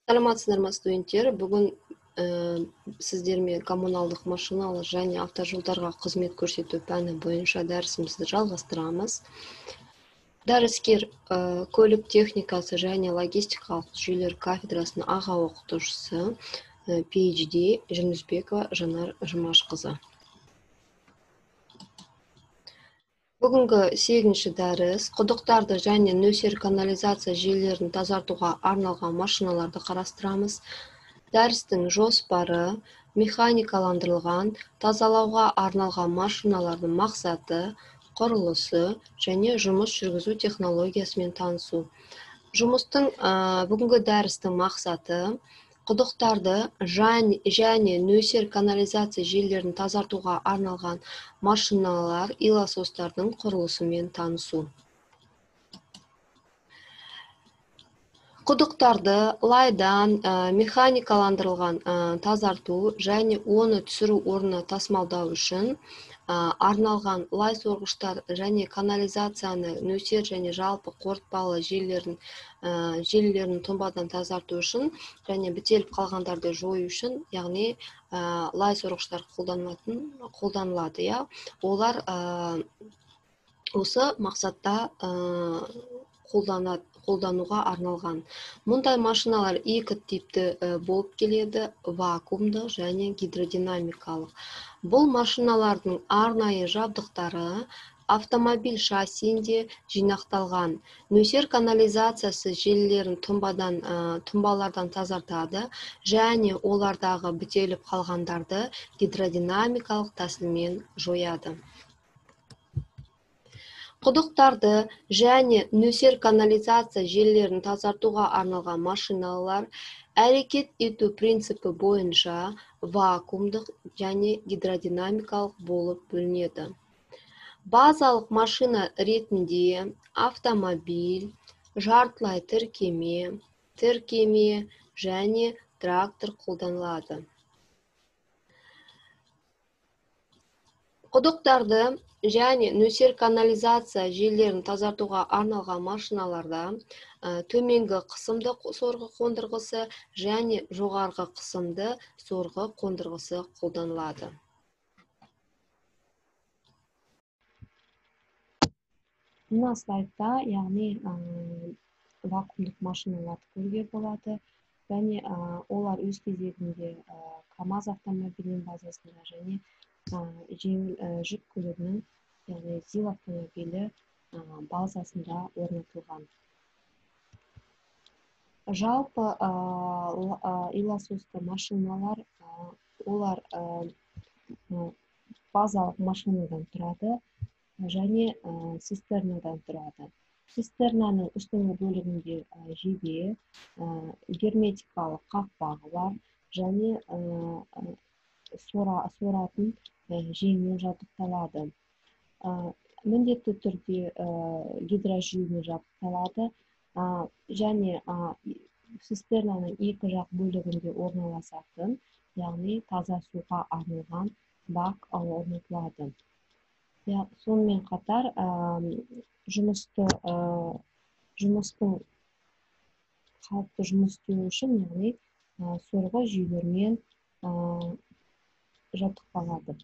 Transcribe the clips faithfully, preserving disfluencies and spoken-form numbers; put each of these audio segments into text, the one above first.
Саламатсыздар ма студенттер? Бүгін сіздермен коммуналдық машиналы және автожолдарға қызмет көрсету пәні бойынша дәрісімізді жалғастырамыз. Дәріскер көлік техникасы және логистикалық жүйелер кафедрасының аға оқытушысы пи эйч ди Жүнісбекова Жанар Жұмашқызы. Бүгінгі сегізінші дәріс құдықтарды және нөсер канализация жүйелерін тазартуға арналған машиналарды қарастырамыз. Дәрістің жоспары механикаландырылған тазалауға арналған машиналардың мақсаты, құрылысы және жұмыс жүргізу технологиясымен танысу. Жұмыстың бүгінгі дәрістің мақсаты құдықтарды және нөсер канализация жүйелерін тазартуға арналған машиналар, илосостардың құрылысымен танысу. Құдықтарды лайдан механикаландырылған тазарту және оны түсіру орнына тасымалдау үшін арналған лай сорғыштар және канализацияны нөсер және жалпы қорытпалы желілерін тұнбадан тазарту үшін және бітеліп қалғандарды жою үшін, яғни лай сорғыштар қолданылады. Олар осы мақсатта қолдануға арналған. Мұндай машиналар екі типті болып келеді: вакуумдық және гидродинамикалық. Бұл машиналардың арнайы жабдықтары автомобиль шассиінде жинақталған. Нөсер канализациясы желілерін тұнбалардан тазартады және олардағы бітеліп қалғандарды гидродинамикалық тәсілмен жояды. Құдықтарды және нөсер канализация желілерін тазартуға арналған машиналар әрекет ету принципі бойынша вакуумдық және гидродинамикалық болып бөлінеді. Базалық машина ретінде автомобиль, жартылай тіркеме, тіркеме және трактор қолданылады. Құдықтарды және нөсер канализация желілерін тазартуға арналған машиналарда төменгі қысымды сорғы қондырғысы және жоғарғы қысымды сорғы қондырғысы қолданылады. Мына слайдта, яғни вакуумдық машиналарды көруге болады, және олар өз кезегінде КАМАЗ автомобилінің базасында және жеңіл жүк көлігінің, яғни ЗИЛ автомобилі базасында орнатылған. Жалпы илососты машиналар, олар базалық машинадан тұрады және цистернадан тұрады. Цистернаның үстіңгі бөлігінде жебе, герметикалық қақпағы бар және соратын жеңмен жабдықталады. Міндетті түрде гидрожүйемен жабдықталады және цистернаның екі жақ бөлігінде орналасатын, яғни таза суға арналған бак орнатылады. Сонымен қатар жұмыстың қалыпты жұмыс істеуі үшін, яғни сорғы жүйелермен жабдықталады.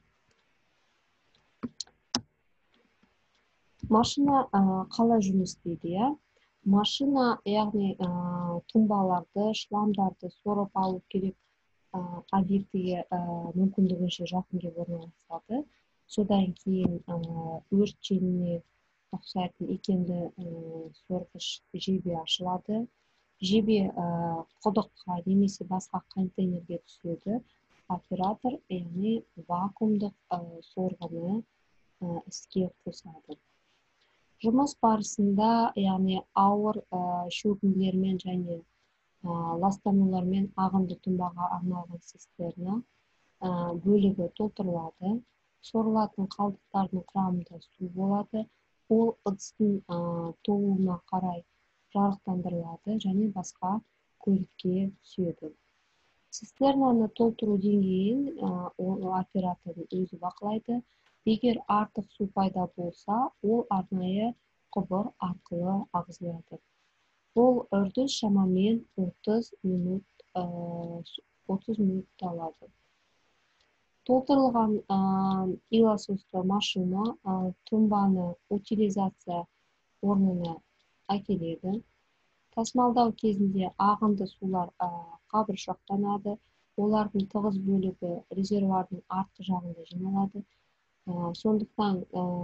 Машина қалай жұмыс істейді? Машина, яғни тұнбаларды, шламдарды сорып алу керек объектіге мүмкіндігінше жақын келіп орналасады. Содан кейін өрт желіне ұқсайтын икемді сорғыш жебе ашылады. Жебе құдыққа немесе басқа контейнерге түседі. Оператор, яғни вакуумдық сорғыны іске қосады. Жұмыс барысында, яғни ауыр шөгінділермен және ластанулармен ағынды тұнбаға арналған цистерна бөлігі толтырылады. Сорылатын қалдықтардың құрамында су болады. Ол ыдыстың толуына қарай жарықтандырылады және басқа көлікке түседі. Цистернаны толтыру деңгейін оператордың өзі бақылайды. Егер артық су пайда болса, ол арнайы құбыр арқылы ағызылады. Бұл үрдіс шамамен отыз минут отуз мүнөттө алады. Толтырылған илосузды машина тумбаны утилизация орнына әкеледі. Тасымалдау кезінде ағынды сулар қабыршақтанады. Олардың тығыз бөлігі резервуардың артқы жағында жиналады. Сондықтан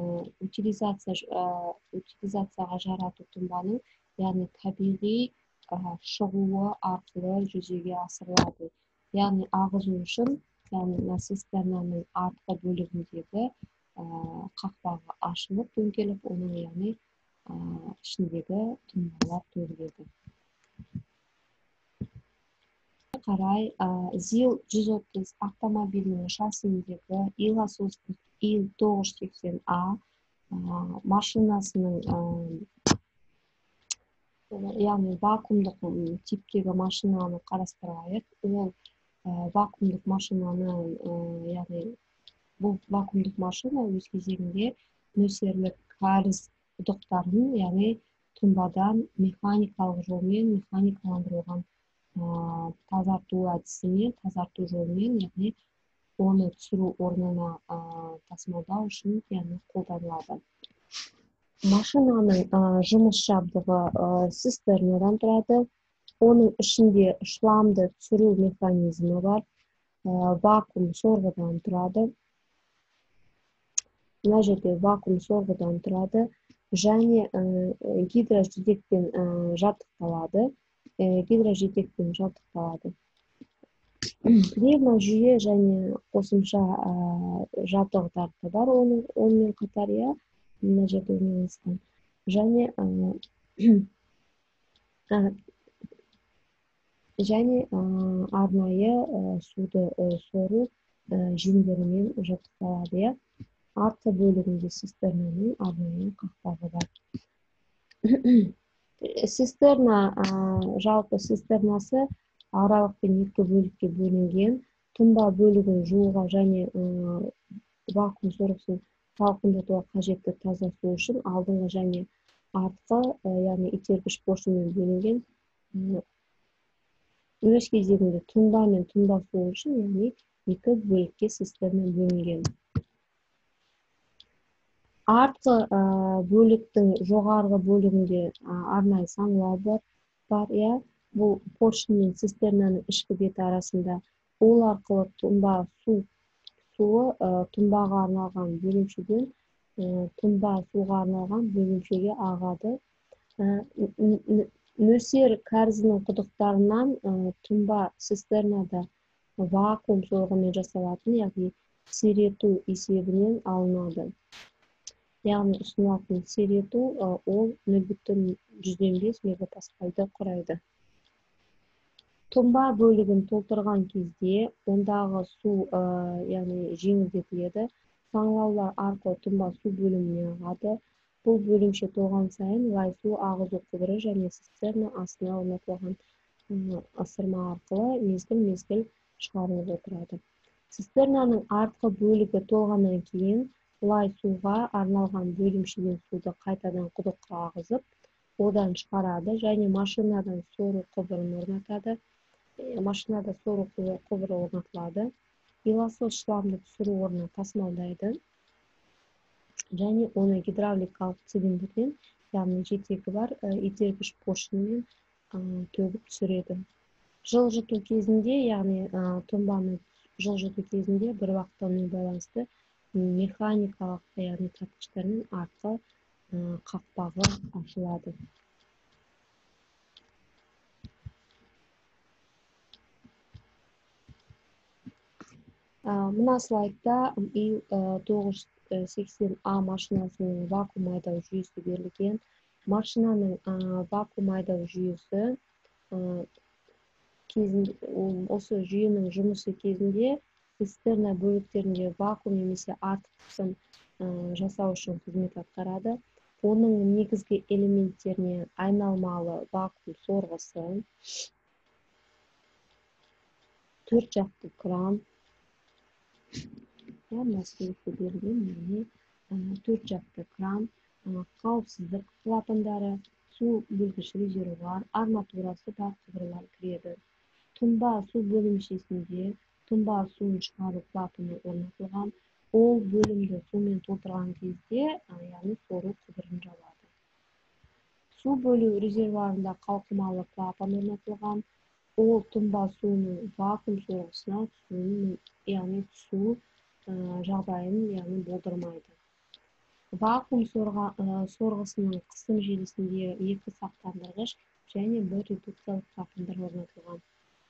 утилизацияға жарату тумбаның, яғни табиғи шығуы арқылы жүзеге асырылады. Яғни ағызу үшін, яғни цистернаның артқы бөлігіндегі қақпағы ашылып, төңкеліп, оның яғни ішіндегі тумбалар төгіледі. Қарай, зил жүз отыз автомобилінің шассиіндегі илосуздық ил тоғыз жүз сексен А машинасының, яғни вакуумдық типтегі машинаны қарастырайық. Ол вакуумдық машинаны, яғни бұл вакуумдық машина өз кезегінде нөсерлік кәріз құдықтарын, яғни тумбадан механикалық жолмен, механикаландырылған тазарту әдісімен, тазарту жолмен, яғни оны түсіру орнына тасымалдау үшін яғни қолданылады. Машинаның жұмыс жабдығы цистернадан тұрады. Оның ішінде шламды түсіру механизмі бар. Вакуум сорғыдан тұрады. Мына жерде вакуум сорғыдан тұрады және гидрожидекпен жабдықталады. Гидрожидекпен жабдықталады. Пневможүйе және қосымша жабдықтар бар онымен қатар, мына жерде орналасқан. Және және арнайы суды сору жеңдерімен жабдықталады. Артқы бөлігінде цистернаның арнайы қақпағы бар. Цистерна, жалпы цистернасы аралықпен екі бөлікке бөлінген. Тумба бөлігін жууға және вакуум сорғысын салқындатуға қажетті таза су үшін алдыңғы және артқы, яғни itергіш поршынмен бөлінген. Өз кезегінде тумба мен тумба су үшін, яғни екі бөлікке цистерна бөлінген. Артқы бөліктің жоғарғы бөлігінде арнайы саңылау бар. Бұл поршын мен цистернаның ішкі беті арасында. Ол арқылы тумба суы тумбаға арналған бөлімшеден тумба суға арналған бөлімшеге ағады. Нөсер кәрізінің құдықтарынан тумба цистернада вакуум сорғымен жасалатын, яғни сирету есебінен алынады. Яғни ұсынылатын сирету ол нөл бүтін жүзден бес мегапаскальды құрайды. Тумба бөлігін толтырған кезде ондағы су, яғни жеңілдетіледі. Саңылаулар арқылы тумба су бөліміне ағады. Бұл бөлімше толған сайын лай су ағызу құбыры және цистерна астына орнатылған ысырма арқылы мезгіл-мезгіл шығарылып отырады. Цистернаның артқы бөлігі толғаннан кейін лай суға арналған бөлімшеден суды қайтадан құдыққа ағызып, одан шығарады және машинадан сору құбырын орнатады. Машинада сору құбыры орнатылады. Илосуз шламды түсіру орнына тасымалдайды және оны гидравликалық цилиндрден, яғни жетегі бар itергіш поршынмен төгіп түсіреді. Жылжыту кезінде, яғни тумбаны жылжыту кезінде бір уақыттаумен байланысты механикалық, яғни тартқыштармен артқы қақпағы ашылады. Мына слайдта ил тоғыз жүз сексен А машинасының вакуум айдау жүйесі берілген. Машинаның вакуум айдау жүйесі осы жүйенің жұмысы кезінде цистерна бөліктерінде вакуум немесе артық қысым жасау үшін қызмет атқарады. Оның негізгі элементтеріне айналмалы вакуум сорғысы, төрт жақты кран, төрт жақты кран, қауіпсіздік клапандары, су бөлгіш резервуар, арматурасы бар құбырлар кіреді. тұнба су бөлімшесінде тұнба суын шығару клапаны орнатылған. Ол бөлімді сумен толтырған кезде, яғни сору құбырын жабады. Су бөлу резервуарында қалқымалы клапан орнатылған. Ол тұнба суының вакуум сорғысына түсуін, яғни түсу жағдайын, яғни болдырмайды. Вакуум сорғысының қысым желісінде екі сақтандырғыш және бір редукциялық клапандар орнатылған.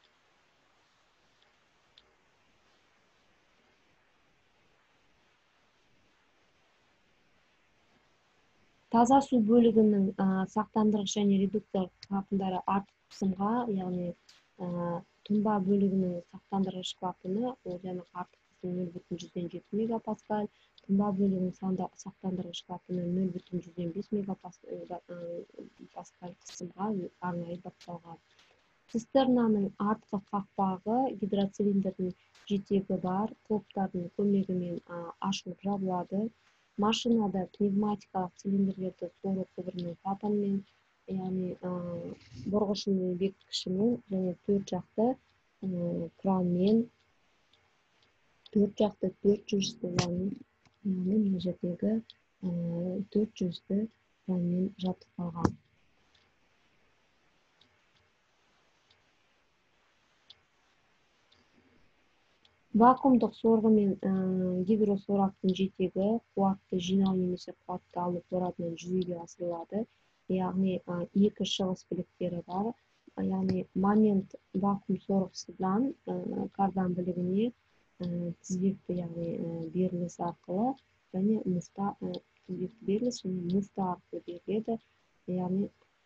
Таза су бөлігінің сақтандырғыш және редукциялық клапандары артық қысымға, яғни тұнба бөлігінің сақтандырғыш клапаны, ол және артық қысым нөл бүтін жүзден жеті мегапаскаль, тұнба бөлігінің сақтандырғыш клапаны нөл бүтін жүзден бес мегапаскаль қысымға арнайы бапталған. Цистернаның артқы қақпағы гидроцилиндрдің жетегі бар, құлыптардың көмегімен ашылып жабылады. Машинада пневматикалық цилиндрлерді сору құбырының клапанымен, яғни бұрғышының бекіткішімен және төрт жақты кранмен, төрт жақты төрт жүзді, яғни мына жердегі төрт жүзді кранмен жабдықталған. Вакуумдық сорғы мен гидросорактың жетегі қуатты жинау немесе қуатты алу торабынан жүзеге асырылады. Яғни екі шығыс біліктері бар. Яғни момент вакуум сорғысынан кардан білігіне тізбекті, яғни беріліс арқылы және мұста тізбекті беріліс және мұста арқылы беріледі. Яғни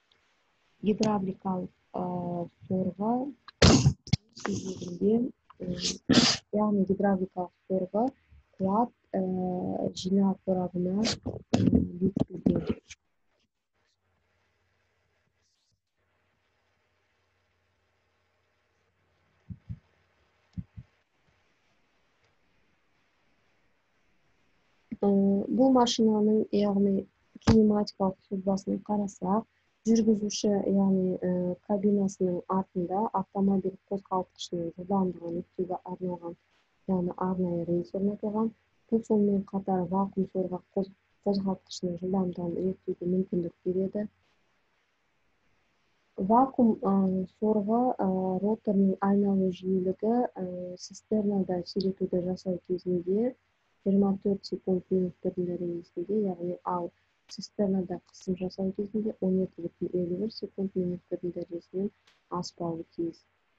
гидравликалық сорғы тізбегінде, яғни гидравликалық сорғы қуат жинау торабына бекітілген. Бұл машинаның, яғни кинематикалық сызбасын қарасақ, жүргізуші, яғни кабинасының артында автомобиль қозғалтқышының жылдамдығын реттеуге арналған, яғни арнайы рельс орнатылған. Бұл сонымен қатар вакуум сорғы қозғалтқышының жылдамдығын реттеуге мүмкіндік береді. Вакуум сорғы роторының айналу жиілігі цистернада сиретуді жасау кезінде жиырма төрт секунд минуттардың дәрежесінде, яғни ал цистернада қысым жасау кезінде он екі бүтін елу бір секунд минуттардың дәрежесінен аспауы тиіс.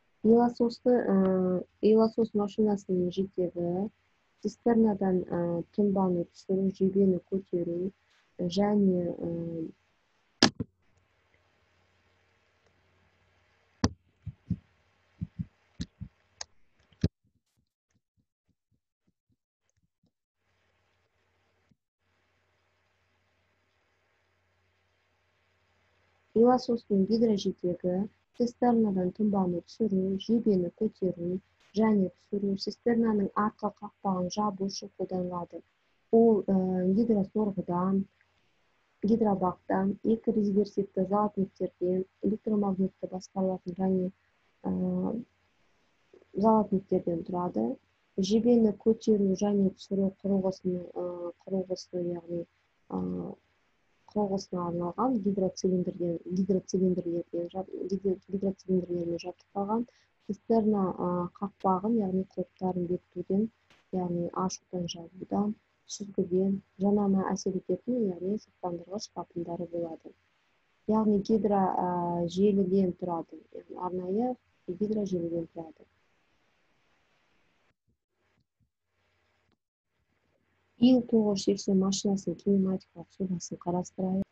Илосос машинасының жетегі цистернадан тұнбаны түсіру, жебені көтеру және Илосостың гидрожетегі цистернадан тұнбаны түсіру, жебені көтеру және түсіру, цистернаның артқы қақпағын жабу үшін қолданылады. Ол гидросорғыдан, гидробактан, екі резверсивті золотниктерден, электромагнитті басқарылатын және золотниктерден тұрады. Жебені көтеру және түсіру құрылғысы, яғни құрылғысына арналған гидроцилиндрлермен жабдықталған. Цистерна қақпағын, яғни құлыптарын бекітуден, яғни ашудан жабудан, сүзгіден, жанама әсер ететін, яғни сақтандырғыш клапандары болады. Яғни гидрожеліден тұрады, арнайы гидрожеліден тұрады. ил тоғыз жүз сексен машинасының кинематикалық сызбасын қарастырайық.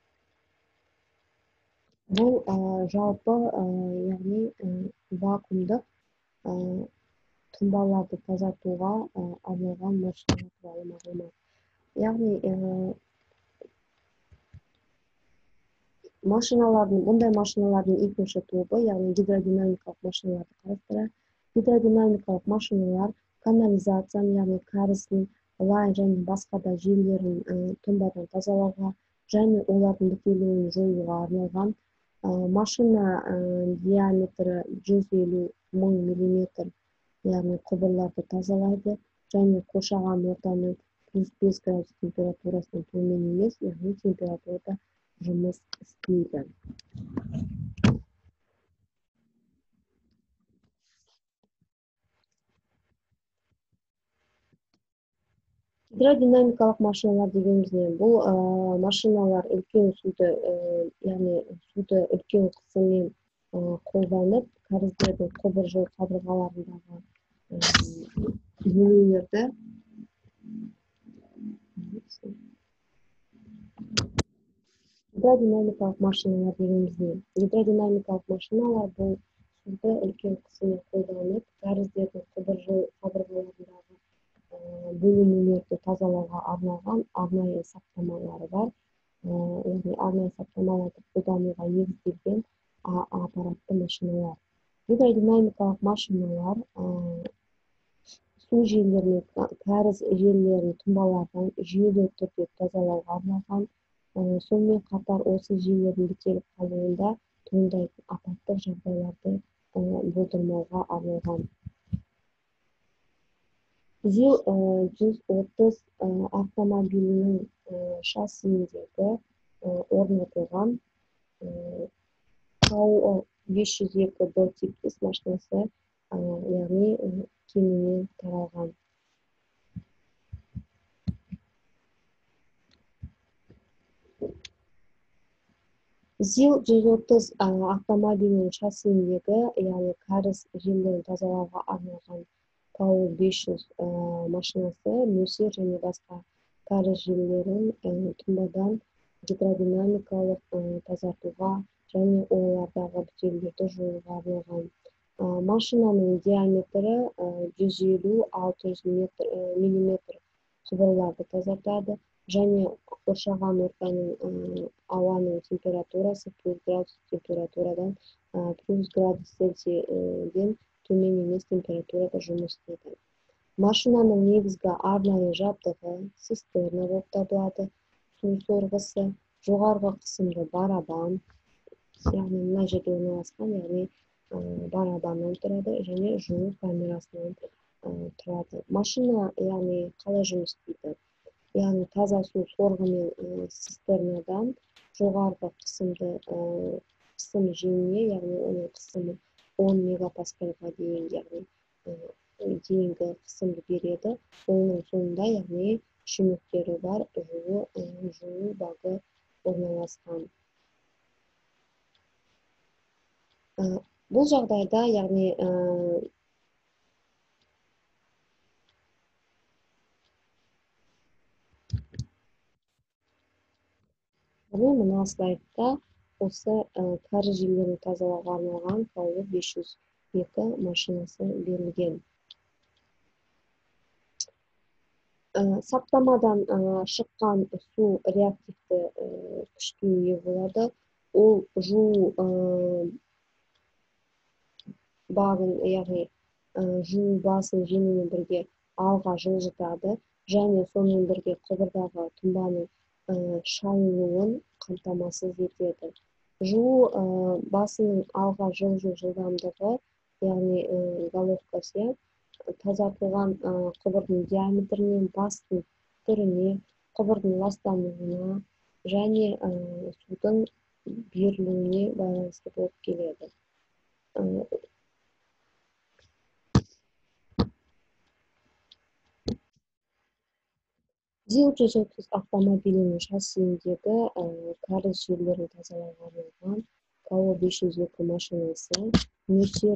Бұл жалпы, яғни вакуумдық тұнбаларды тазартуға арналған машина туралы мағлұмат. Яғни машиналардың, бұндай машиналардың екінші тобы, яғни гидродинамикалық машиналарды қарастырайық. Гидродинамикалық машиналар канализацияны, яғни кәріздің, лай және басқа да желілерін тұнбадан тазалауға және олардың бітелуін жоюға арналған. Машина диаметрі жүз елу мың миллиметр, яғни құбырларды тазалайды, және қоршаған ортаның плюс бес градус температурасынан төмен емес, яғни температурада жұмыс істейді. Гидродинамикалық машиналар дегеніміз не? Бұл машиналар үлкен суды, яғни суды үлкен қысыммен қолданып, кәріздердің құбыржыл қабырғаларындағы бөлулерді гидродинамикалық машиналар дегеніміз не? Гидродинамикалық машиналар бұл суды үлкен қысыммен қолданып, кәріздердің құбыржыл қабырғаларындағы бөлінулерді тазалауға арналған арнайы саптамалары бар. Яғни арнайы саптамаларды қолдануға негізделген аппаратты машиналар. Гидродинамикалық машиналар су желілерінің, кәріз желілерінің тұнбалардан жүйелі түрде тазалауға арналған. Сонымен қатар осы желілердің бітеліп қалуында туындайтын апаттық жағдайларды болдырмауға арналған. зил жүз отыз автомобилінің шассиіндегі орнатылған КАУ бес жүз екі Б типтес машинасы, яғни кеңінен таралған. зил жүз отыз автомобилінің шассиіндегі, яғни кәріз желілерін тазалауға арналған КАУ бес жүз машинасы нөсер және басқа кәріз желілерін тұнбадан гидродинамикалық тазартуға және олардағы бітеулерді жоюға арналған. Машинаның диаметрі жүз елу — алты жүз миллиметр құбырларды тазартады және қоршаған ортаның ауаның температурасы плюс градус температурадан плюс градус Цельсийден төмен емес температурада жұмыс істейді. Машинаның негізгі арнайы жабдығы цистерна болып табылады, су сорғысы, жоғарғы қысымды барабан, яғни мына жерде орналасқан, яғни барабаннан тұрады және жуу камерасынан тұрады. Машина, яғни қалай жұмыс істейді? Яғни таза су сорғымен цистернадан жоғарғы қысымды қысым жеңіне, яғни оның қысымы он мегапаскальға дейін, яғни дейінгі қысымды береді. Оның соңында, яғни шүмектері бар жуу багы орналасқан. Бұл жағдайда, яғни мына слайдта осы кәріз желілерін тазалауға арналған КАУ бес жүз екі машинасы берілген. Саптамадан шыққан су реактивті күшке ие болады. Ол жуу багын, яғни жуу басын жеңімен бірге алға жылжытады және сонымен бірге құбырдағы тұнбаның шайылуын қамтамасыз етеді. Жуу басының алға жылжу жылдамдығы, яғни головкасы, тазартылған құбырдың диаметріне, бастың түріне, құбырдың ластануына және судың берілуіне байланысты болып келеді. зил жүз отыз автомобилінің шассиіндегі кәріз желілерін тазалауға арналған КАУ бес жүз екі машинасы нөсер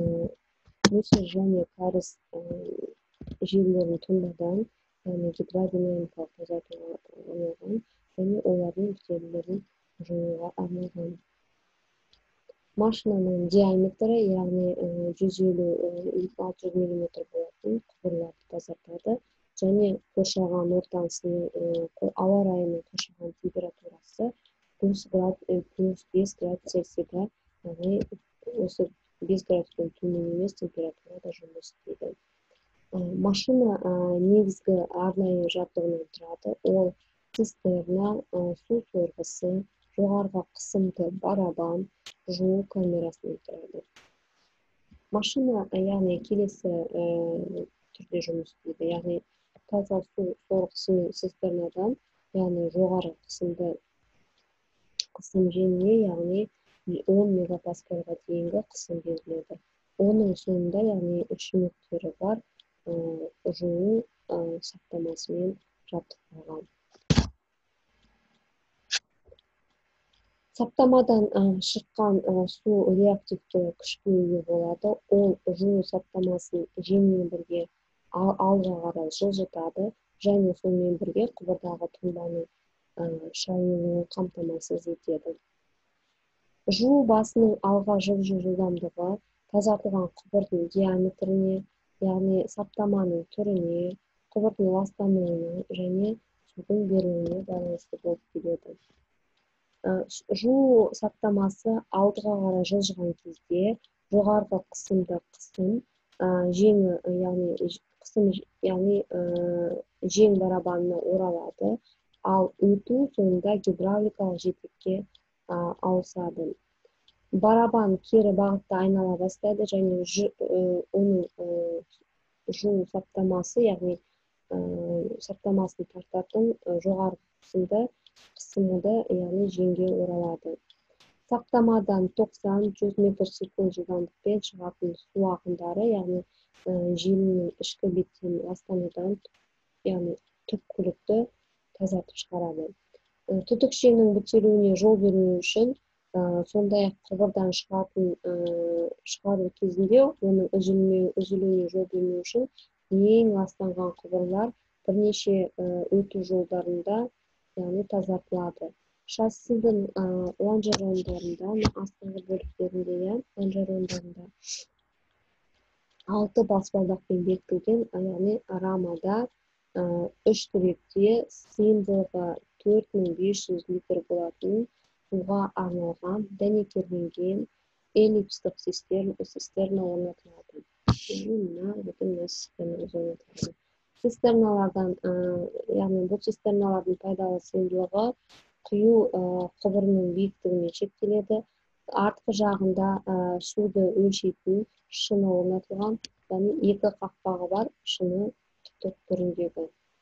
және кәріз желілерін тұнбадан, яғни гидродинамикалық тазартуға арналған және олардың бітеулерін жоюға арналған. Машинаның диаметрі, яғни жүз елу — алты жүз миллиметр болатын құбырларды тазартады және қоршаған ортасының ауа райының қоршаған температурасы плюс бес градус Цельсийда, яғни осы бес градустан төмен емес температурада жұмыс істейді. Машина негізгі арнайы жабдығынан тұрады. Ол цистерна, су сорғысы, жоғарғы қысымды барабан жуу камерасынан тұрады. Машина яғни келесі түрде жұмыс істейді. Яғни таза су сорғысымен цистернадан, яғни жоғары қысымды қысым жеңіне, яғни он мегапаскальға дейінгі қысым беріледі. Оның соңында, яғни шүмектері бар жуу саптамасымен жабдықталған. Саптамадан шыққан су реактивті күшке ие болады. Ол жуу саптамасын жеңмен бірге алға қарай жылжытады және сонымен бірге құбырдағы тұнбаның шайылуын қамтамасыз етеді. Жуу басының алға жылжу жылдамдығы тазартылған құбырдың диаметріне, яғни саптаманың түріне, құбырдың ластануына және судың берілуіне байланысты болып келеді. Жуу саптамасы алдыға қарай жылжыған кезде жоғарғы қысымды қысым жеңі, яғни қысым, яғни жең барабанына оралады, ал өту соңында гидравликалық жетекке ауысады. Барабан кері бағытта айнала бастайды және оның жуу саптамасы, яғни саптамасын тартатын жоғарғы қысымды қысымды, яғни жеңге оралады. Саптамадан тоқсан жүз метр секунд жылдамдықпен шығатын су ағындары, яғни желінің ішкі беттен ластанудан, яғни түпкілікті тазартып шығарады. Түтікшенің бітелуіне жол бермеу үшін, сондай-ақ құбырдан шығатын шығару кезінде оның үзілуіне жол бермеу үшін ең ластанған құбырлар бірнеше өту жолдарында, яғни тазартылады. Шассидің лонжерондарында, астыңғы бөліктерінде, лонжерондарында алты баспалдақпен бекітілген, яғни рамада үш тіректе сыйымдылығы төрт мың бес жүз литр болатын суға арналған дәнекерленген эллипстік цистерна орнатылады. Цистерналардан, яғни бұл цистерналардың пайдалы сыйымдылығы құю құбырының биіктігімен шектеледі. Артқы жағында суды өлшейтін шыны орнатылған, яғни екі қақпағы бар шыны түтік түріндегі.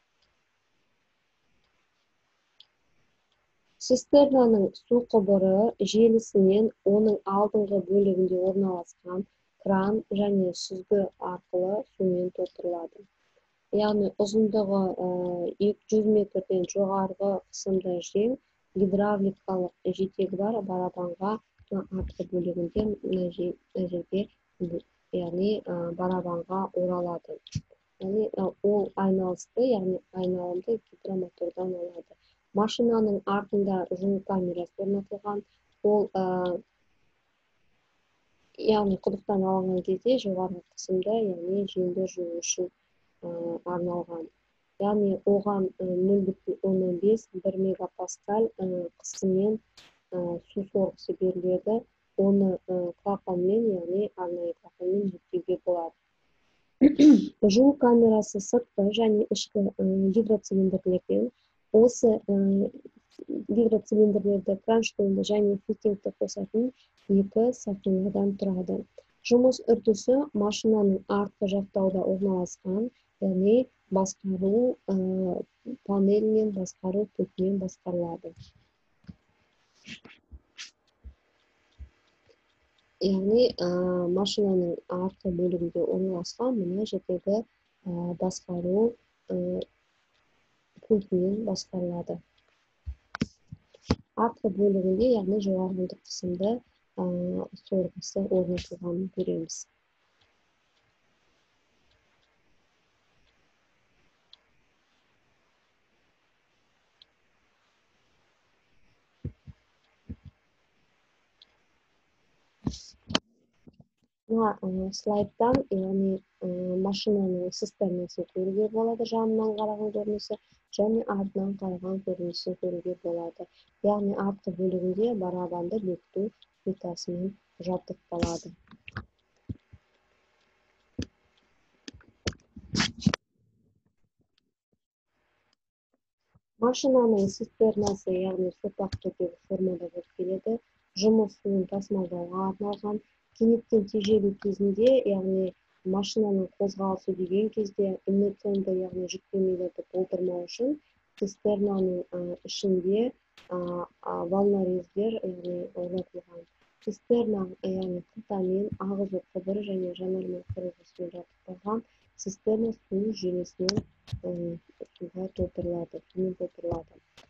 Цистернаның су құбыры желісінен оның алдыңғы бөлігінде орналасқан кран және сүзгі арқылы сумен толтырылады. Яғни ұзындығы жүз метрден жоғарғы қысымды жең гидравликалық жетегі бар барабанға артқы бөлігінде, яғни барабанға оралады. Ол айналысты, яғни айналымды гидромотордан алады. Машинаның артында жуу камерасы орнатылған. Ол, яғни құдықтан алынған кезде жоғарғы қысымда, яғни жеңді жуу үшін арналған. Яғни оған нөл бүтін оннан бес бір мегапаскаль қысыммен су сорғысы беріледі. Оны клапанмен, яғни арнайы клапанмен жүктеуге болады. Жуу камерасы сыртқы және ішкі гидроцилиндрлерден. Осы гидроцилиндрлерді кронштейнді және фитингті қосатын екі сақинадан тұрады. Жұмыс үрдісі машинаның артқы жақтауда орналасқан, яғни басқару панелінен басқару пультімен басқарылады. Яғни машинаның артқы бөлігінде орналасқан мына жердегі басқару пультімен басқарылады. Артқы бөлігінде, яғни жоғарғы қысымды сорғысы орнатылғанын көреміз. Мына слайдтан, яғни машинаның цистернасын көруге болады, жанынан қараған көрінісі және артынан қараған көрінісін көруге болады. Яғни артқы бөлігінде барабанды бекіту плитасымен жабдықталады. Машинаның цистернасы, яғни сопақ түрдегі формада болып келеді. Жұмыс суын тасымалдауға арналған. Кенеттен тежелу кезінде, яғни машинаның қозғалысы деген кезде инерционды, яғни жүктемелерді болдырмау үшін цистернаның ішінде волнорездер, яғни орнатылған. Цистерна, яғни қылтамен, ағызу құбыры және жанармай құрылғысымен жабдықталған. Цистерна су желісінен суға толтырылады, сумен толтырылады.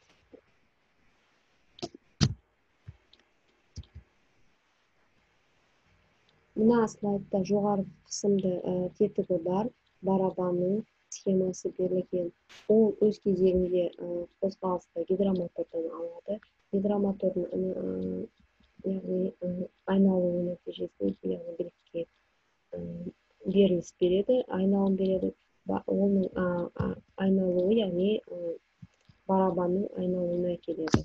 Мына слайдта жоғарғы қысымды тетігі бар барабанның схемасы берілген. Ол өз кезегінде қозғалысты гидромотордан алады. Гидромотордың яғни айналуы нәтижесінде, яғни билікке беріліс береді, айналым береді. Оның айналуы, яғни барабанның айналуына келеді.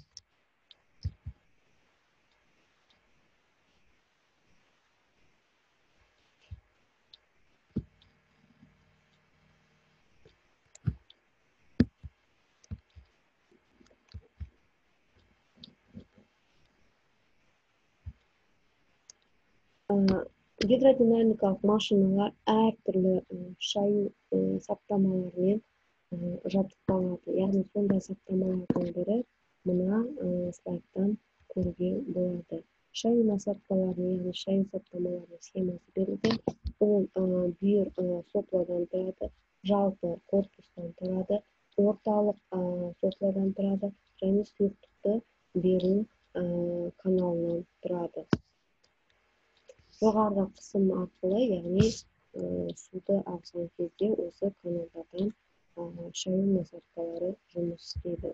Гидродинамикалық машиналар әртүрлі шаю саптамалармен жабдықталады. Яғни сондай саптамалардың бірі мына слайдтан көруге болады. Шаю насадкаларын, яғни шаю саптамаларының схемасы берілген. Ол бүйір сопладан тұрады, жалпы корпустан тұрады, орталық сопладан тұрады және сұйықтықты беру каналынан тұрады. Жоғарғы қысым арқылы, яғни суды ағызған кезде осы каналдардан шаю насадкалары жұмыс істейді.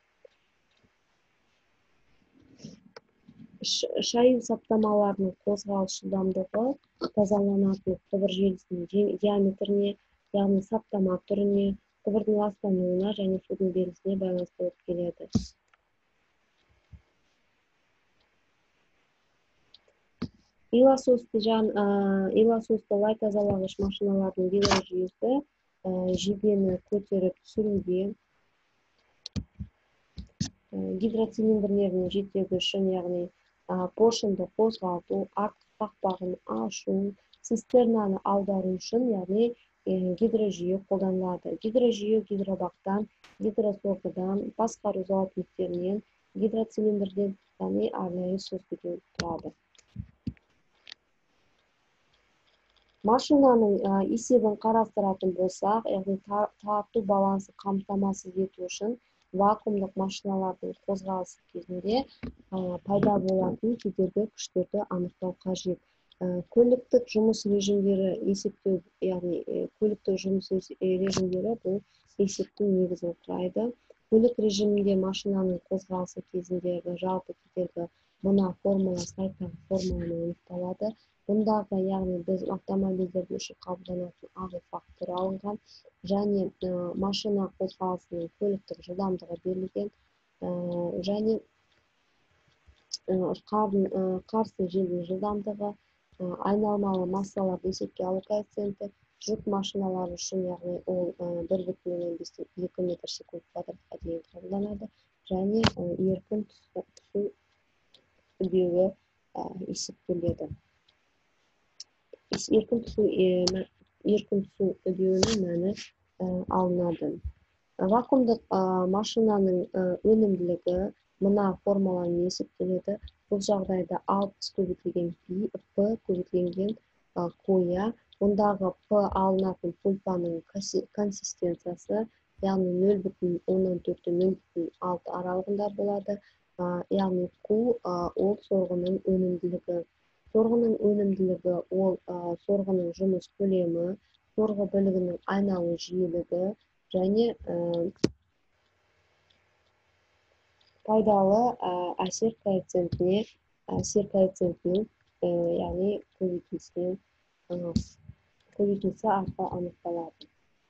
Шаю саптамаларының қозғалыс жылдамдығы тазаланатын құбыр желісінің диаметріне, яғни саптама түріне, құбырдың ластануына және судың берілісіне байланысты болып келеді. Илососты лай тазалағыш машиналардың гидрожүйесі жебені көтеріп түсіруге, гидроцилиндрлерінің жетегішін, яғни поршынды қозғалту, артқы қақпағын ашу, цистернаны аудару үшін, яғни гидрожүйе қолданылады. Гидрожүйе гидробақтан, гидросорғыдан, басқару зауыттарынан, гидроцилиндрден және арнайы сүзгіден тұрады. Машинаның есебін қарастыратын болсақ, яғни тарту балансы қамтамасыз ету үшін вакуумдық машиналардың қозғалысы кезінде пайда болатын кедергі күштерді анықтау қажет. Көліктік жұмыс режимдері есептеу, яғни көліктік жұмыс режимдері бұл есептің негізін құрайды. Көлік режимінде машинаның қозғалысы кезіндегі жалпы кедергі мына формула, слайдтағы формуламен анықталады. Бұндағы, яғни біз автомобильдердің үшін қабылданатын ағу факторы алынған және машина қозғалысының көліктік жылдамдығы берілген және қарсы желдің жылдамдығы, айналмалы массаларды есепке алу коэффициенті, жүк машиналары үшін, яғни ол бір бүтін оннан бестен екі метр секунд квадратқа дейін қабылданады және еркін түсу үдеуі есептеледі. Еркін түсу үдеуінің мәні алынады. Вакуумдық машинаның өнімділігі мына формуламен есептеледі. Бұл жағдайда алпыс көбейтілген P көбейтілген қоя. Ондағы P алынатын пульпаның консистенциясы, яғни нөл бүтін оннан төрт нөл бүтін алты аралығында болады. Яғни Q ол сорғының өнімділігі. Сорғының өнімділігі ол сорғының жұмыс көлемі, сорғы білігінің айналу жиілігі және пайдалы әсер коэффициентіне, әсер коэффициентінің, яғни көбейтілісі арқылы анықталады.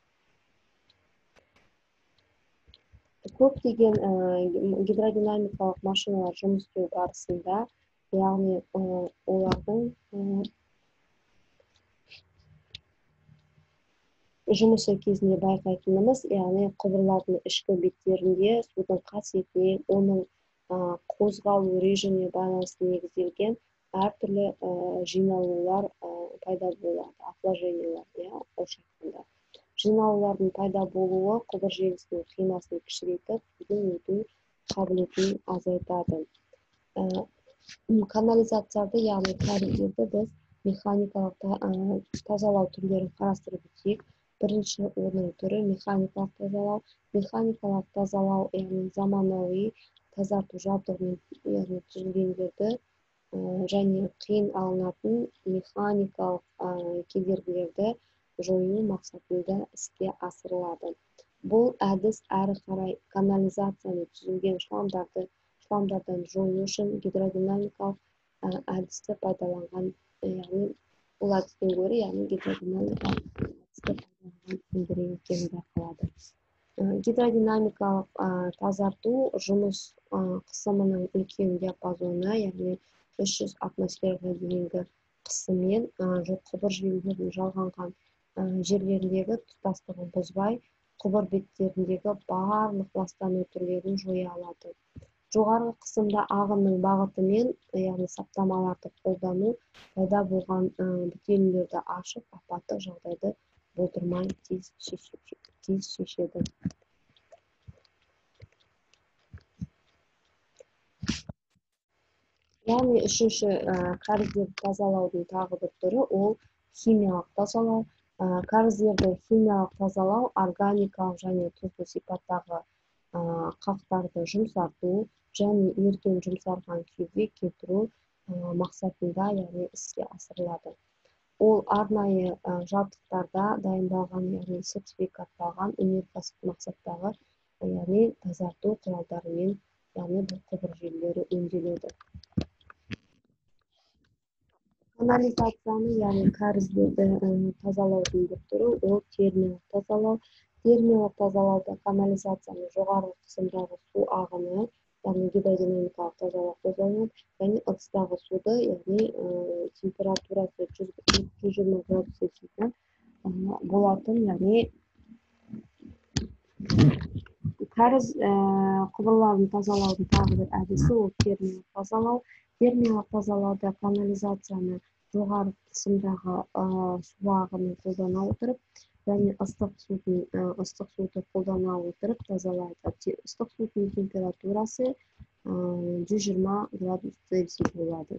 Көптеген гидродинамикалық машиналар жұмыс істеу барысында, яғни олардың жұмысы кезінде байқайтынымыз, яғни құбырлардың ішкі беттерінде судың қасиетіне, оның қозғалу режиміне байланысты негізделген әртүрлі жиналулар пайда болады, отложениялар, ол шаққанда. Жиналулардың пайда болуы құбыр желісінің қимасын кішірейтіп, судың өту қабілетін азайтады. Канализацияда, яғни кәріздерді біз механикалық тазалау түрлерін қарастырып өтсек, бірінші оның түрі механикалық тазалау. Механикалық тазалау, яғни заманауи тазарту жабдығымен түзілгендерді және қиын алынатын механикалық кедергілерді жою мақсатында іске асырылады. Бұл әдіс әрі қарай канализацияны түзілген шламдарды шламдардан жою үшін гидродинамикалық әдісті пайдаланған, яғни бұл әдістен гөрі, яғни гидродинамикалық әдісті пайдаланған тиімдірек екені байқалады. Гидродинамикалық тазарту жұмыс қысымының үлкен диапазонына, яғни үш жүз атмосфераға дейінгі қысыммен құбыр желілерінің жалғанған жерлеріндегі тұтастығын бұзбай, құбыр беттеріндегі барлық ластану түрлерін жоя алады. Жоғарғы қысымда ағынның бағытымен, яғни саптамаларды қолдану пайда болған бітелулерді ашып, апаттық жағдайды болдырмай тез шешеді. Яғни үшінші кәріздерді тазалаудың тағы бір түрі ол химиялық тазалау. Кәріздерді химиялық тазалау органикалық және тұзды сипаттағы қақтарды жұмсарту және ерітін жұмсарған күйге келтіру мақсатында, яғни іске асырылады. Ол арнайы жабдықтарда дайындалған, яғни сертификатталған өнеркәсіп мақсаттағы, яғни тазарту құралдарымен, яғни бұл құбыр желілері өңделеді. Канализацияны, яғни кәріздерді тазалаудың бір түрі ол термиялық тазалау. Термиялық тазалауда канализацияны жоғарғы қысымдағы су ағыны, яғни гидродинамикалық тазалау қолданылады, және ыдыстағы суды, яғни температурасы жүз жиырма градус цельсиястан болатын, яғни кәріз құбырларын тазалаудың тағы бір әдісі ол термиялық тазалау. Термиялық тазалауда канализацияны жоғары қысымдағы су ағынын қолдана отырып, және ыстық суды қолдана отырып тазалайды. Ыстық судың температурасы жүз жиырма градус цельсий болады.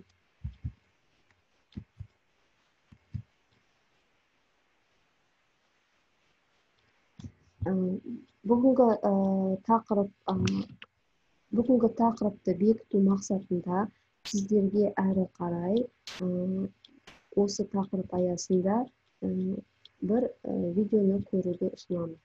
Бүгінгі тақырып Бүгінгі тақырыпты бекіту мақсатында сіздерге әрі қарай осы тақырып аясында бір видеоны көруді ұсынамын.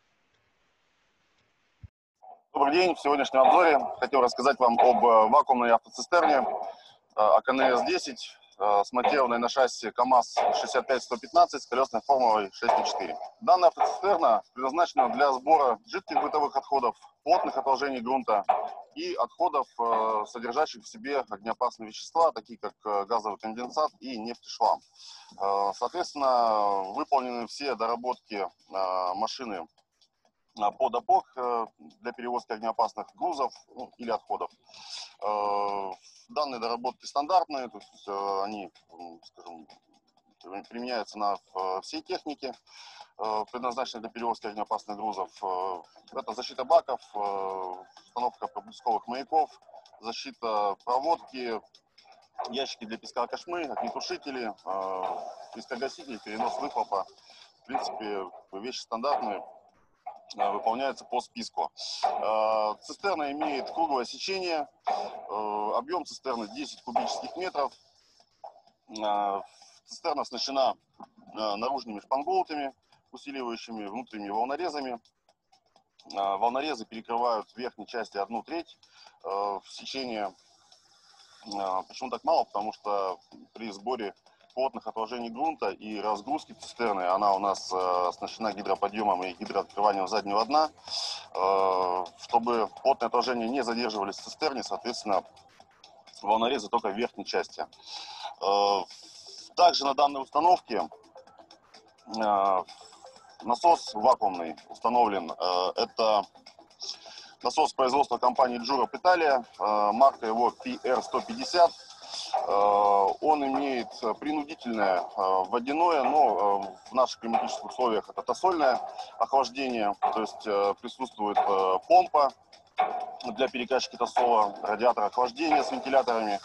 Добрый день. В сегодняшнем обзоре хотел рассказать вам об вакуумной автоцистерне АКНС десять с монтированной на шасси КАМАЗ шестьдесят пять сто пятнадцать с колесной формулой шесть и четыре. Данная автоцистерна предназначена для сбора жидких бытовых отходов, плотных отложений грунта и отходов, содержащих в себе огнеопасные вещества, такие как газовый конденсат и нефтешлам. Соответственно, выполнены все доработки машины под опор для перевозки огнеопасных грузов, ну, или отходов. Данные доработки стандартные, то есть они, скажем, применяются на всей технике, предназначенной для перевозки огнеопасных грузов. Это защита баков, установка проблесковых маяков, защита проводки, ящики для песка кошмы, огнетушители, пескогасители, перенос выхлопа. В принципе, вещи стандартные, выполняется по списку. Цистерна имеет круглое сечение, объем цистерны десять кубических метров. Цистерна оснащена наружными шпангоутами, усиливающими внутренними волнорезами. Волнорезы перекрывают в верхней части одну треть сечения. Почему так мало? Потому что при сборе плотных отложений грунта и разгрузки цистерны она у нас оснащена гидроподъемом и гидрооткрыванием заднего дна. Чтобы плотные отложения не задерживались в цистерне, соответственно, волнорезы только в верхней части. Также на данной установке Насос вакуумный установлен. Это насос производства компании Jura Italia, марка его пи эр сто пятьдесят. Он имеет принудительное водяное, но в наших климатических условиях это тосольное охлаждение, то есть присутствует помпа для перекачки тосола, радиатор охлаждения с вентиляторами.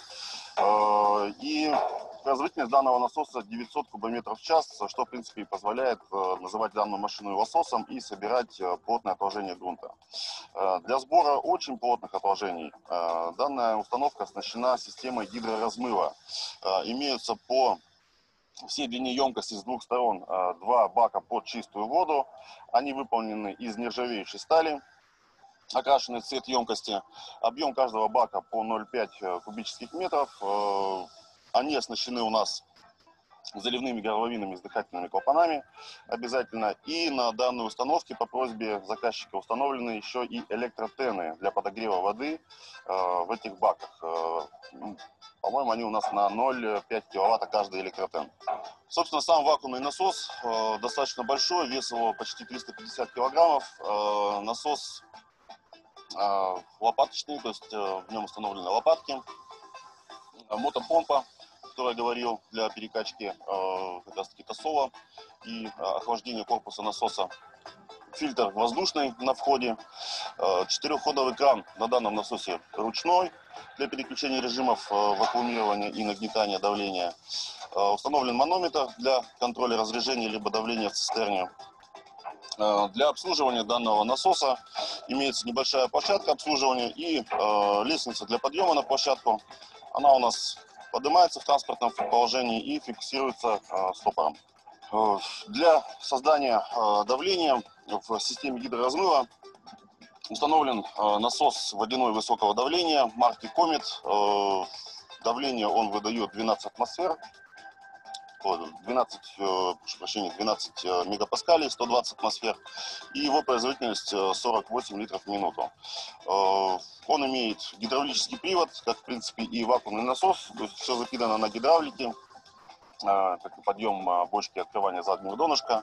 И производительность данного насоса девятьсот кубометров в час, что в принципе позволяет называть данную машину лососом и собирать плотное отложение грунта. Для сбора очень плотных отложений данная установка оснащена системой гидроразмыва. Имеются по всей длине емкости с двух сторон два бака под чистую воду. Они выполнены из нержавеющей стали, окрашенный в цвет емкости. Объем каждого бака по ноль целых пять десятых кубических метров. Они оснащены у нас заливными горловинами с дыхательными клапанами обязательно. И на данной установке по просьбе заказчика установлены еще и электротены для подогрева воды в этих баках. По-моему, они у нас на ноль целых пять десятых киловатта каждый электротен. Собственно, сам вакуумный насос достаточно большой, вес его почти триста пятьдесят килограммов. Насос лопаточный, то есть в нем установлены лопатки, мотопомпа, о которой я говорил, для перекачки как раз таки тосола и охлаждения корпуса насоса, фильтр воздушный на входе, четырехходовый кран на данном насосе ручной для переключения режимов вакуумирования и нагнетания давления, установлен манометр для контроля разрежения либо давления в цистерне. Для обслуживания данного насоса имеется небольшая площадка обслуживания и э, лестница для подъема на площадку. Она у нас поднимается в транспортном положении и фиксируется э, стопором. Э, для создания э, давления в системе гидроразмыва установлен э, насос водяной высокого давления марки Comet. Э, давление он выдает двенадцать атмосфер. двенадцать, прошу прощения, двенадцать мегапаскалей, сто двадцать атмосфер, и его производительность сорок восемь литров в минуту. Он имеет гидравлический привод, как в принципе и вакуумный насос, то есть все запитано на гидравлике, как и подъем бочки, открывание заднего донышка.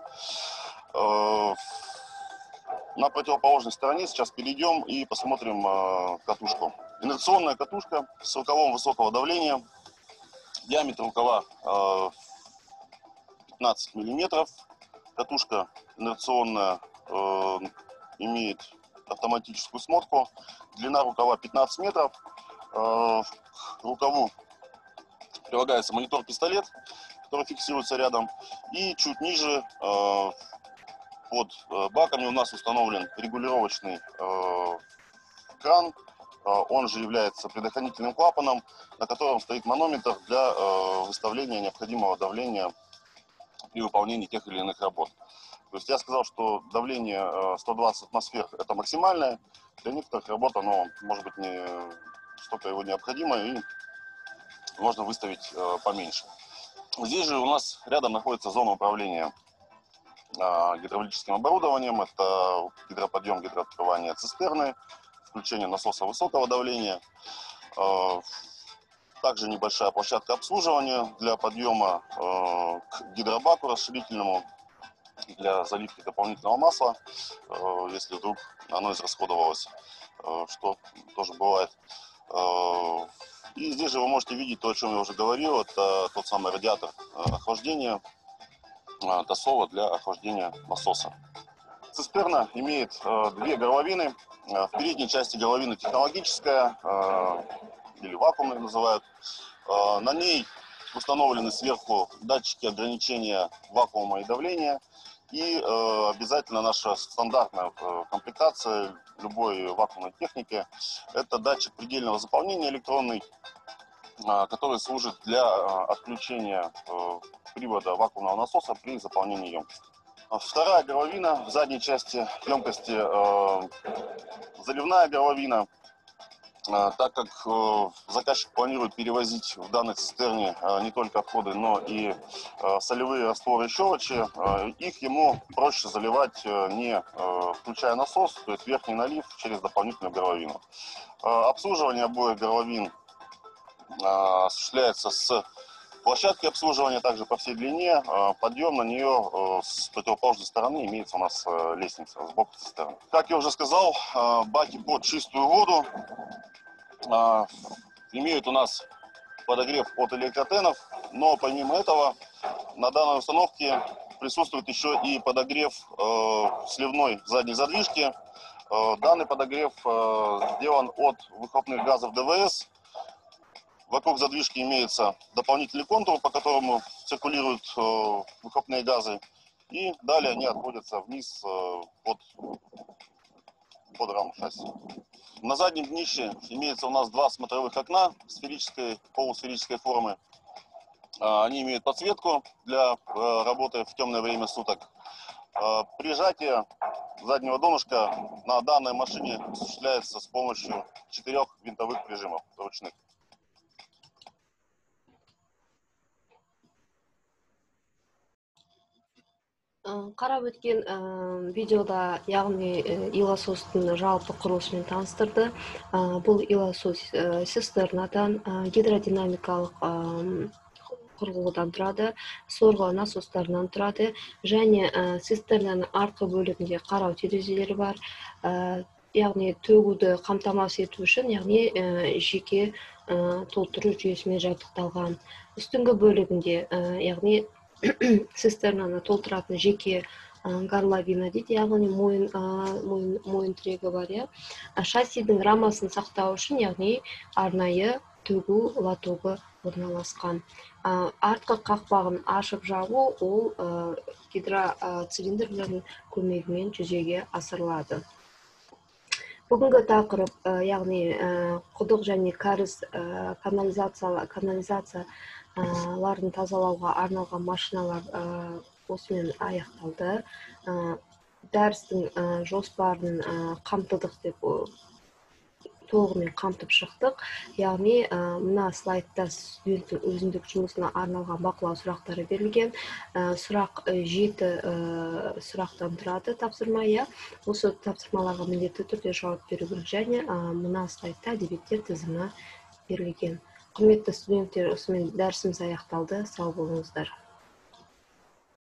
На противоположной стороне сейчас перейдем и посмотрим катушку. Инерционная катушка с рукавом высокого давления, диаметр рукава пятнадцать миллиметров. Катушка инерционная, э, имеет автоматическую смотку. Длина рукава пятнадцать метров. Э, к рукаву прилагается монитор-пистолет, который фиксируется рядом. И чуть ниже э, под э, баками у нас установлен регулировочный э, кран. Э, он же является предохранительным клапаном, на котором стоит манометр для э, выставления необходимого давления при выполнении тех или иных работ. То есть я сказал, что давление сто двадцать атмосфер это максимальное. Для некоторых работ оно может быть не столько его необходимо, и можно выставить поменьше. Здесь же у нас рядом находится зона управления гидравлическим оборудованием. Это гидроподъем, гидрооткрывание цистерны, включение насоса высокого давления. Также небольшая площадка обслуживания для подъема э, к гидробаку расширительному для заливки дополнительного масла, э, если вдруг оно израсходовалось, э, что тоже бывает. Э, и здесь же вы можете видеть то, о чем я уже говорил, это тот самый радиатор э, охлаждения э, тосола для охлаждения насоса. Цистерна имеет э, две горловины. Э, в передней части горловина технологическая, э, или вакуумные называют. На ней установлены сверху датчики ограничения вакуума и давления. И э, обязательно наша стандартная э, комплектация любой вакуумной техники – это датчик предельного заполнения электронный, э, который служит для э, отключения э, привода вакуумного насоса при заполнении емкости. Вторая горловина в задней части емкости э, заливная горловина. Так как э, заказчик планирует перевозить в данной цистерне э, не только отходы, но и э, солевые растворы и щелочи, э, их ему проще заливать, э, не э, включая насос, то есть верхний налив через дополнительную горловину. Э, обслуживание обоих горловин э, осуществляется с площадки обслуживания также по всей длине. Подъем на нее с противоположной стороны имеется у нас лестница с боку со стороны. Как я уже сказал, баки под чистую воду имеют у нас подогрев от электротенов, но помимо этого на данной установке присутствует еще и подогрев сливной задней задвижки. Данный подогрев сделан от выхлопных газов ДВС. Вокруг задвижки имеется дополнительный контур, по которому циркулируют э, выхлопные газы. И далее они отходятся вниз э, под, под раму шасси. На заднем днище имеется у нас два смотровых окна сферической, полусферической формы. Э, они имеют подсветку для э, работы в темное время суток. Э, прижатие заднего донышка на данной машине осуществляется с помощью четырех винтовых прижимов ручных. Қарап өткен видеода, яғни илосостың жалпы құрылысымен таныстырды. Бұл илосос цистернадан гидродинамикалық құрылғыдан тұрады, сорғы насостарынан тұрады, және цистернаның артқы бөлігінде қарау терезелері бар. Яғни төгуді қамтамасыз ету үшін, яғни жеке толтыру жүйесімен жабдықталған. Үстіңгі бөлігінде, яғни цистернаны толтыратын жеке горловина дейді, яғни мойын, мойын, мойын тірегі бар. Шассидің рамасын сақтау үшін, яғни арнайы төгу лотогы орналасқан. Артқы қақпағын ашып жабу ол гидроцилиндрлердің көмегімен жүзеге асырылады. Бүгінгі тақырып, яғни құдық және кәріз канализацияларын тазалауға арналған машиналар осымен аяқталды. Дәрістің жоспарын қамтыдық деп толығымен қамтып шықтық. Яғни мына слайдта студенттің өзіндік жұмысына арналған бақылау сұрақтары берілген. Сұрақ жеті сұрақтан тұрады тапсырма. Осы тапсырмаларға міндетті түрде жауап беру керек, және мына слайдта әдебиеттер тізімі берілген. Құрметті студенттер, осымен дәрісіміз аяқталды. Сау болыңыздар.